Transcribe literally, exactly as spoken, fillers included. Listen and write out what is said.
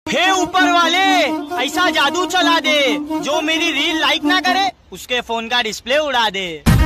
हे ऊपर वाले, ऐसा जादू चला दे जो मेरी रील लाइक ना करे उसके फोन का डिस्प्ले उड़ा दे।